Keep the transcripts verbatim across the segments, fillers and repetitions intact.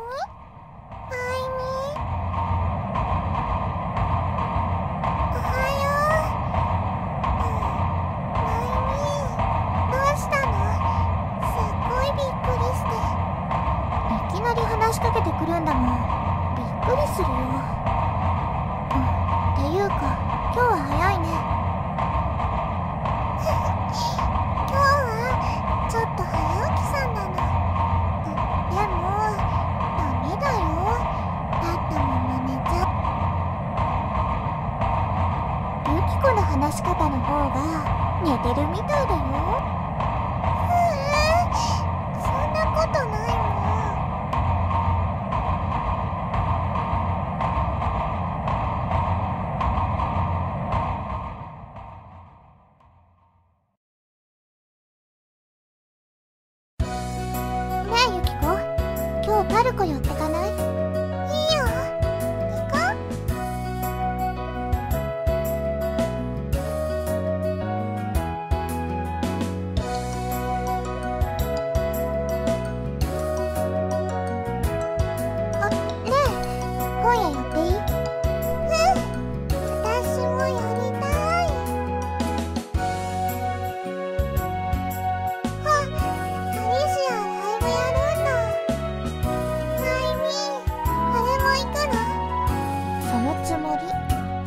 話しかけてくるんだもん。びっくりするよ。うん、っていうか今日は早いね。今日はちょっと早起きさんなの。でもダメだよ。だったまま寝ちゃう。ユキコの話し方の方が寝てるみたいだよ。ううん、そんなことないもん。パルコ寄ってかない？いいよ。行こう。あ、ねえ、今夜寄っていい？うん、私も寄りたい。あ、アリシアライブやるんだ。そのつもり。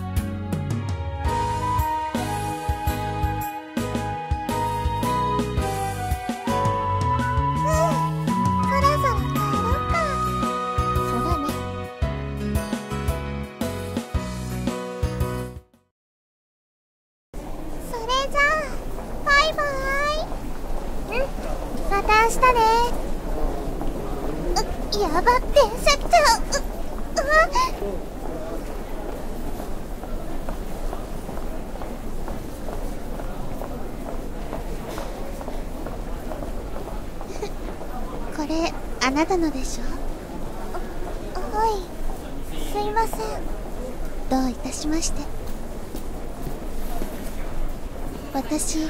うん、そろそろ帰ろっか。そうだね。それじゃあバイバイ。うん、また明日ね。う、やば、電車来ちゃう。う、うわっ。これあなたのでしょ？はい、すいません。どういたしまして。私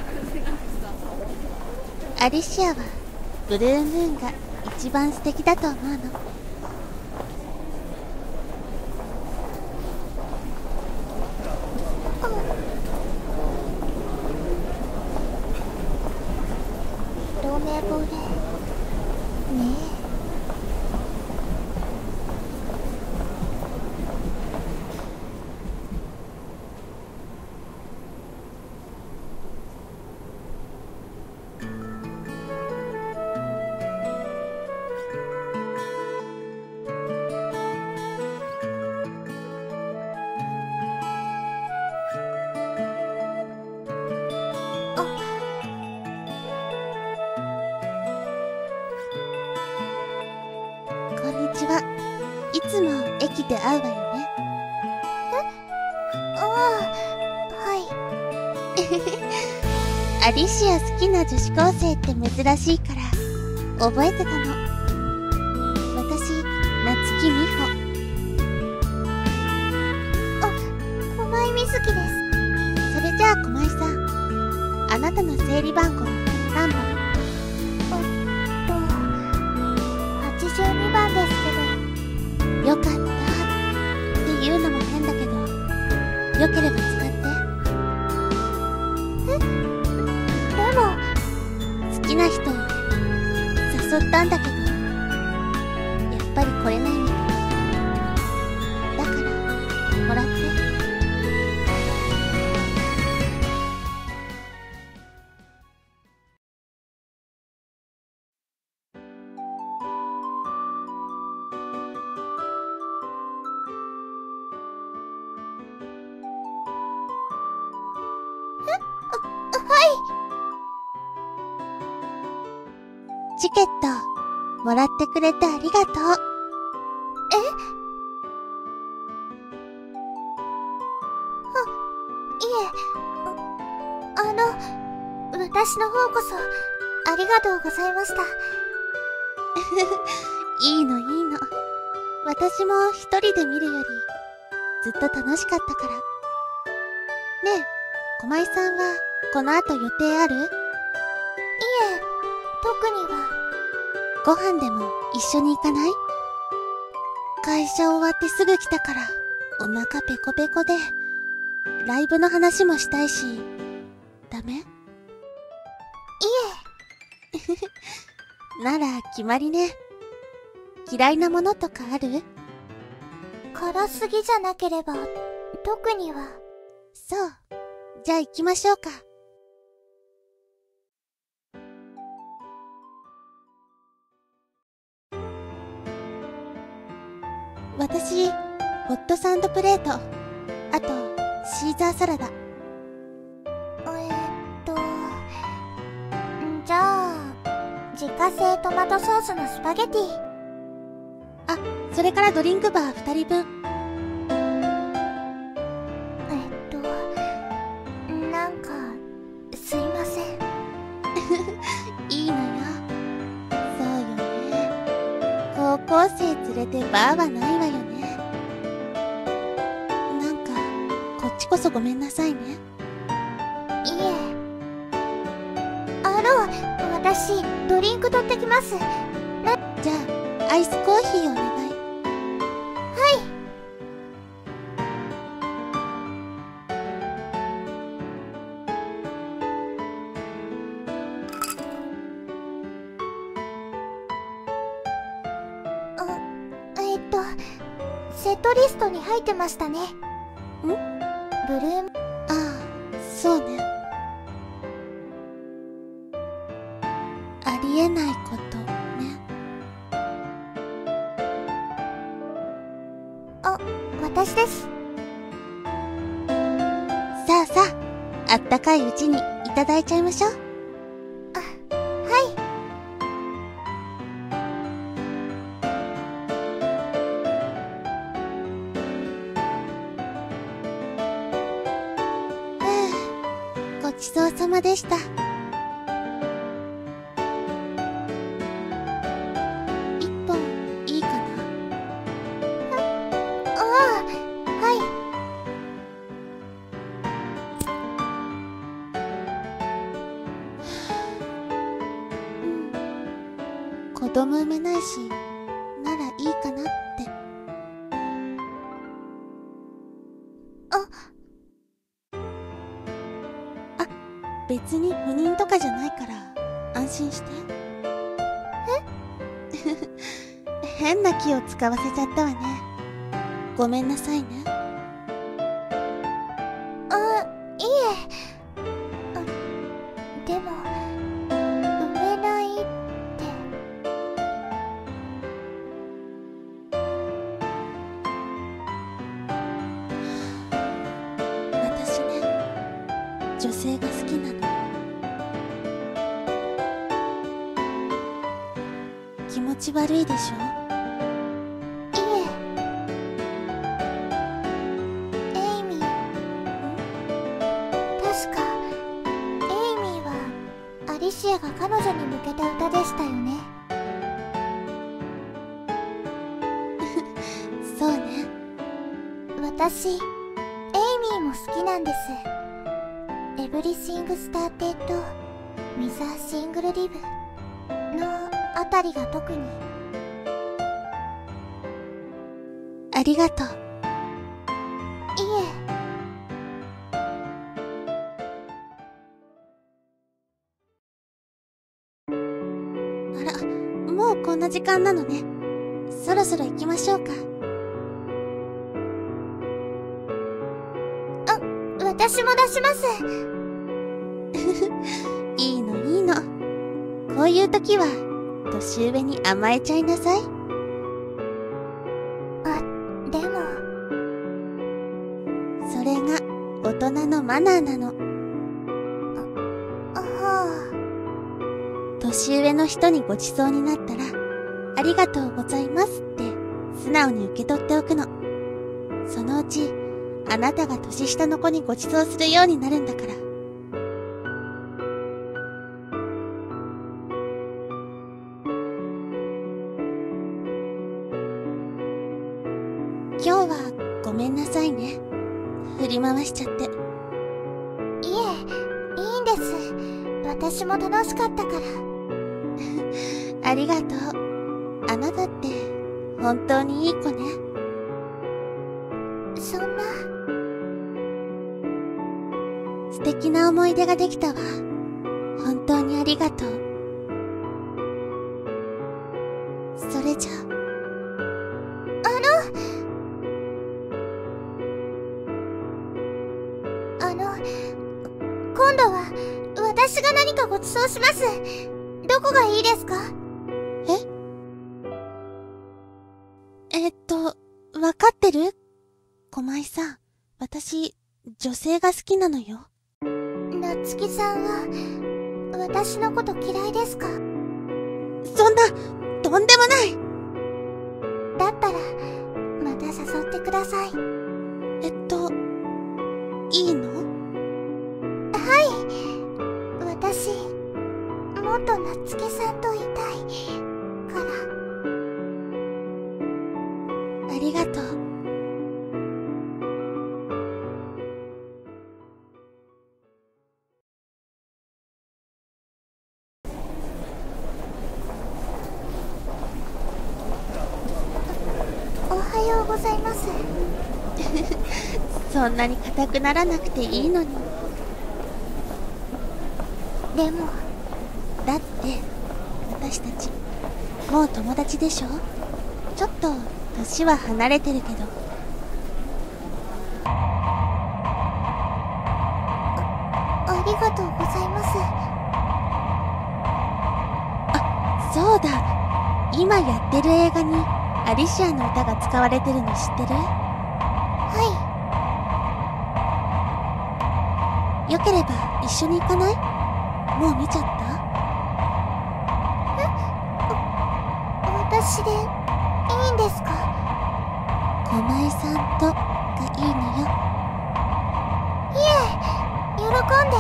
アリシアはブルームーンが一番素敵だと思うの。ロメボレねえ。いつも駅で会うわよね。え？ああ、はい。アリシア好きな女子高生って珍しいから覚えてたの。私、夏木美穂。あ、狛井瑞希です。それじゃあ狛井さん、あなたの整理番号何番？えっと、はちじゅうにばんですけど。よかったっていうのも変だけど、よければ使って。え？でも好きな人誘ったんだけど、やっぱり来れないみたい。だからもらって。チケットもらってくれてありがとう。え？あ、いえ、あ、あの、私の方こそありがとうございました。いいのいいの。私も一人で見るよりずっと楽しかったから。ねえ、狛井さんはこの後予定ある？いえ、特には。ご飯でも一緒に行かない？ 会社終わってすぐ来たからお腹ペコペコで、ライブの話もしたいし、ダメ？いえ。なら決まりね。嫌いなものとかある？ 辛すぎじゃなければ、特には。 そう。じゃあ行きましょうか。私、ホットサンドプレート。あと、シーザーサラダ。 えーっと、じゃあ、自家製トマトソースのスパゲティ。 あ、それからドリンクバーふたりぶん。 えっと、なんか、すいません。 いいのよ。そうよね。高校生連れてバーはないわよね。なんか、こっちこそごめんなさいね。 いえ。あの、私、ドリンク取ってきます。な、 じゃあ、アイスコーヒーお願い。 はい。あ、えっと、セットリストに入ってましたね。ん？ブルーム。 ああ、そうね。ありえないことね。 あ、私です。 さあさあ、あったかいうちにいただいちゃいましょう。 あ、はい。 ごちそうさまでした。一本いいかな？ ああ、はい。 うん。子供産めないし、ならいいかなって。 あ、 別に不妊とかじゃないから安心して。え変な気を使わせちゃったわね。ごめんなさいね。 あ、いえ。あ、でも、産めないって。 私ね、女性が好きなの。気持ち悪いでしょ？ いえ。エイミー。確か、エイミーは、アリシアが彼女に向けた歌でしたよね。 そうね。 私、エイミーも好きなんです。Everything Started with a Single Live のあたりが特に。 ありがとう。 いえ。 あら、もうこんな時間なのね。そろそろ行きましょうか。 あ、私も出します。 いいのいいの。こういう時は年上に甘えちゃいなさい。 あ、でもそれが大人のマナーなの。 あ、はあ。年上の人にごちそうになったら、ありがとうございますって素直に受け取っておくの。そのうちあなたが年下の子にごちそうするようになるんだから。今日はごめんなさいね。振り回しちゃって。 いえ、いいんです。私も楽しかったから。 ありがとう。あなたって本当にいい子ね。 敵な思い出ができたわ。本当にありがとう。それじゃあ。 あの、あの、今度は私が何かご馳走します。どこがいいですか？ ええっと、わかってる？狛井さん、私、女性が好きなのよ。 なつきさんは、私のこと嫌いですか？ そんな、とんでもない。 だったら、また誘ってください。 えっと、いいの？ はい。私、もっとなつきさんといたい、から。 ありがとう。 おはようございます。 そんなに硬くならなくていいのに。 でも、 だって、私たち、もう友達でしょ？ちょっと、年は離れてるけど。 ありがとうございます。 あ、そうだ。今やってる映画に、アリシアの歌が使われてるの知ってる？ はよければ一緒に行かない？もう見ちゃった？ い。え？私で、いいんですか？ 狛江さんとがいいのよ。 いえ、喜んで。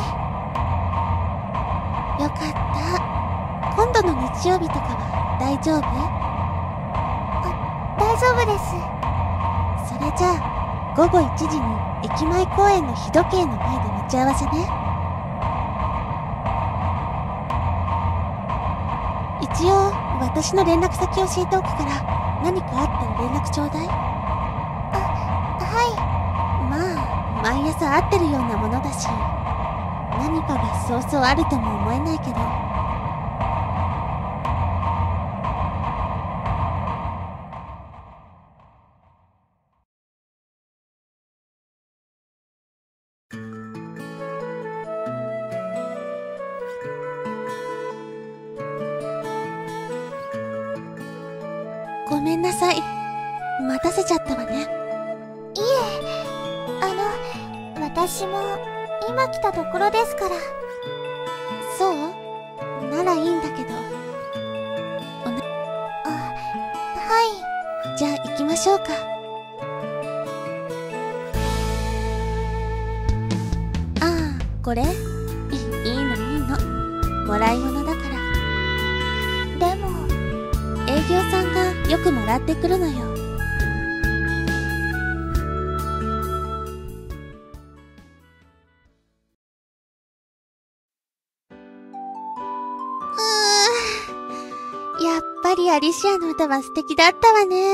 よかった。今度の日曜日とかは大丈夫？ 大丈夫です。 それじゃあ、午後いちじに駅前公園の日時計の前で待ち合わせね。一応、私の連絡先教えておくから、何かあったら連絡ちょうだい。 あ、はまあ、毎朝会ってるようなものだし、何かがそうそうあるとも思えないけど。ごめんなさい。待たせちゃったわね。 い。いえ、あの、私も今来たところですから。 そう？ならいいんだけど。おな、 あ、はい。 じゃあ行きましょうか。ああ、これ？い、いいのいいの。もらい物だから。 でも、 営業さんがよくもらってくるのよ。うーん、やっぱりアリシアの歌は素敵だったわね。 はい、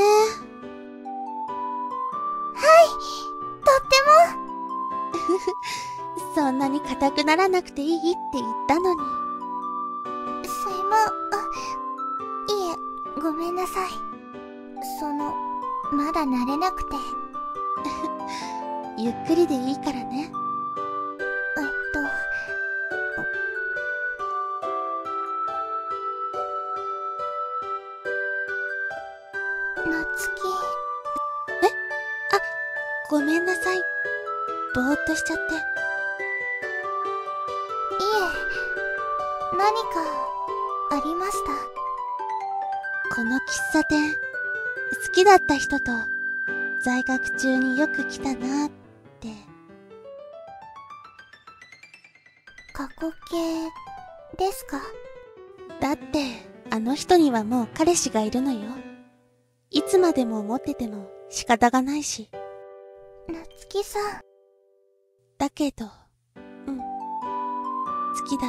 とっても。 そんなに硬くならなくていいって言ったのに。 すいま、あ、いえ、ごめんなさい。その、まだ慣れなくて。 ゆっくりでいいからね。 えっと、なつき。 え？あ、ごめんなさい。ぼーっとしちゃって。 いえ、何か、ありました。 この喫茶店、好きだった人と在学中によく来たなーって。 過去形ですか？ だって、あの人にはもう彼氏がいるのよ。いつまでも思ってても仕方がないし。 なつきさん。 だけど、うん、好きだった。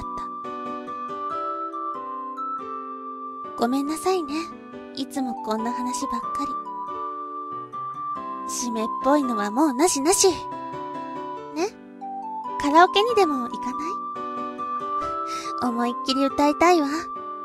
ごめんなさいね。いつもこんな話ばっかり。湿っぽいのはもうなしなし。ね？ カラオケにでも行かない？思いっきり歌いたいわ。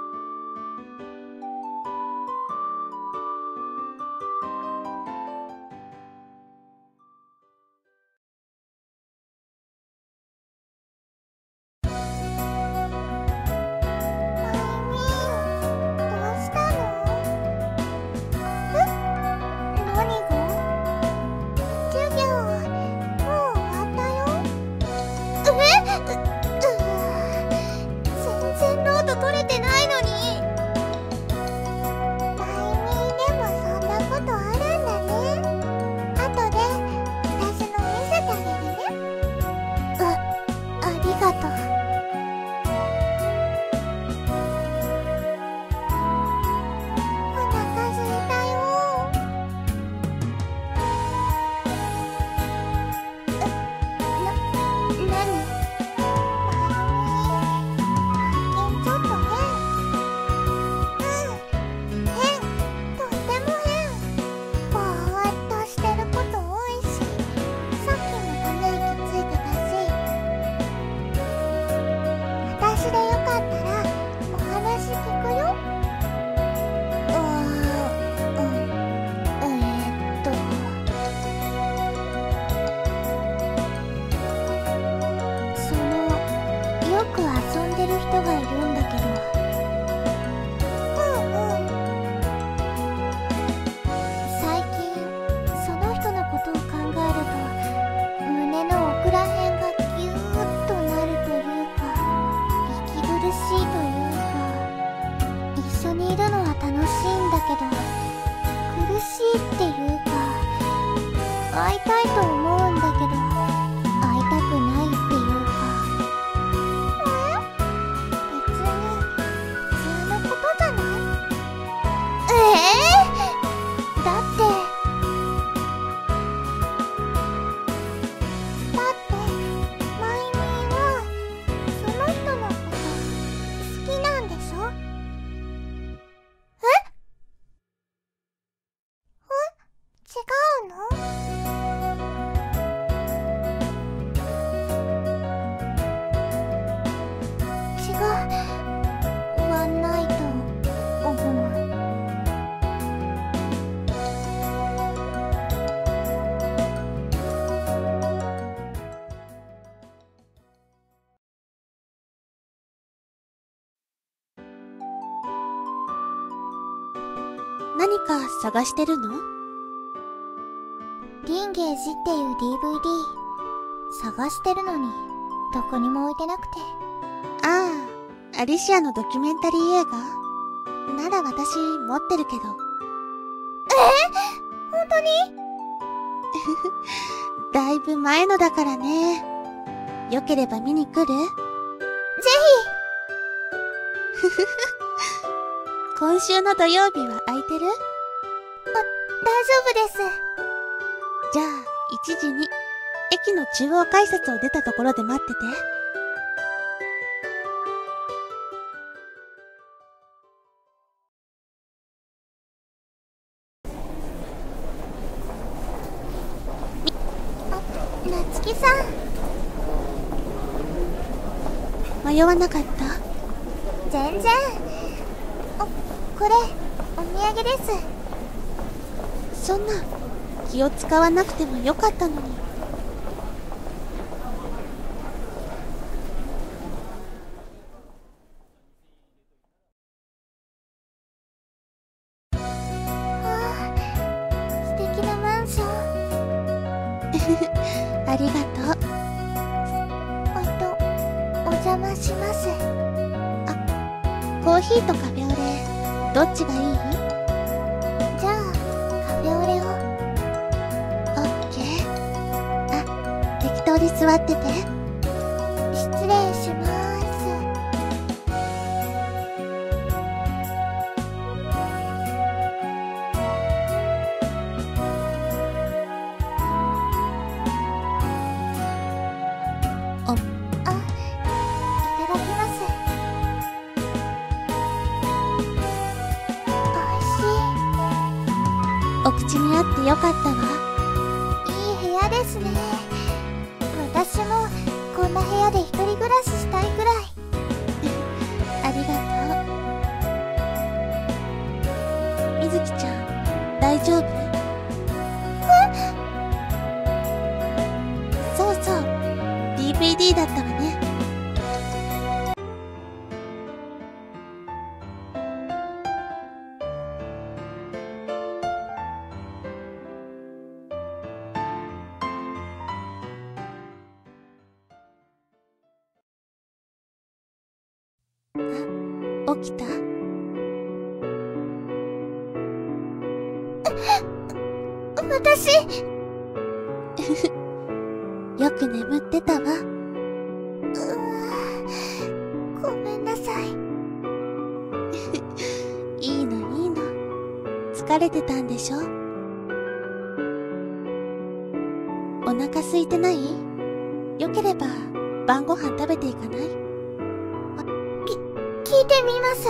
何か探してるの？ リンゲージっていう ディーブイディー 探してるのにどこにも置いてなくて。 ああ、アリシアのドキュメンタリー映画なら私持ってるけど。えー、 本当に？ だいぶ前のだからね。よければ見に来る？ぜひ。 今週の土曜日は空いてる？ あ、大丈夫です。 じゃあいちじに駅の中央改札を出たところで待ってて。 あ、夏希さん。迷わなかった？ 全然。これお土産です。 そんな気を使わなくてもよかったのに。 はあ、素敵なマンション。ありがとう。 えっとお邪魔します。 あ、コーヒーとカフェオレどっちがいい？ じゃあカフェオレを。 オッケー。あ、適当に座ってて。 失礼します。 お、 あ、いただきます。 お口に合ってよかったわ。 いい部屋ですね。私もこんんな部屋で一人暮らししたいくらい。 ありがとう。みずきちゃん、大丈夫？そうそう、 ディーブイディー だったわね。あ、起きた？ 私よく眠ってたわ。 うわ、ごめんなさい。 いいのいいの、疲れてたんでしょ。お腹空いてない？よければ晩ご飯食べていかない？ き、聞いてみます。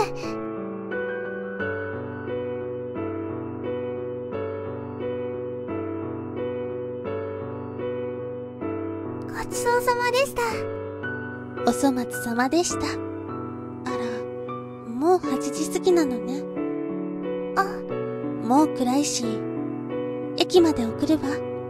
ごちそうさまでした。 お粗末様でした。あら、もうはちじ過ぎなのね。 あ、 もう暗いし、駅まで送るわ。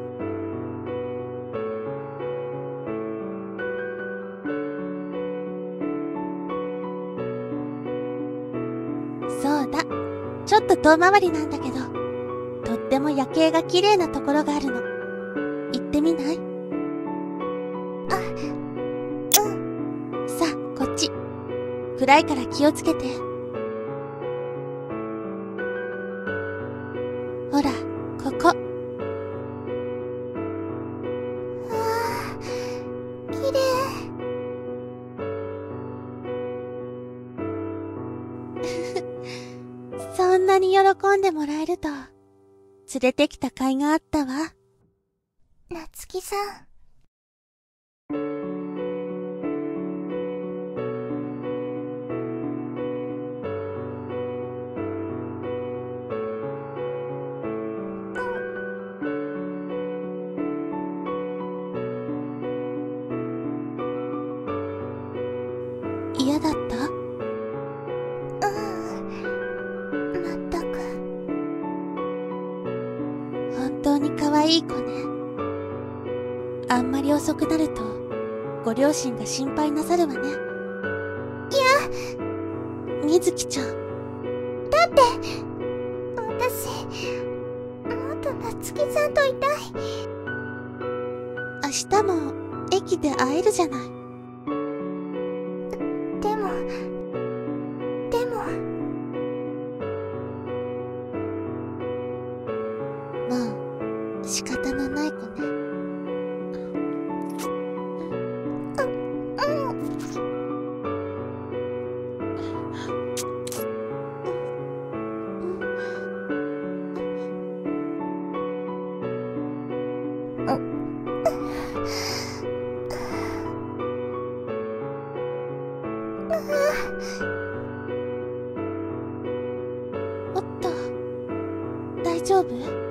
そうだ、ちょっと遠回りなんだけど、とっても夜景が綺麗なところがあるの。行ってみない？ あ、うん。 さあ、こっち。暗いから気をつけて。ほら、ここ。 わあ、綺麗。 そんなに喜んでもらえると、連れてきた甲斐があったわ。 なつきさん。 嫌だった？ うん、まったく。 本当に可愛い子ね。あんまり遅くなると、ご両親が心配なさるわね。 いや、 みずきちゃん。 だって、私、もっとなつきさんといたい。 明日も駅で会えるじゃない。 でも、でも、 まあ、仕方のない子ね。 うん。 おっと、大丈夫？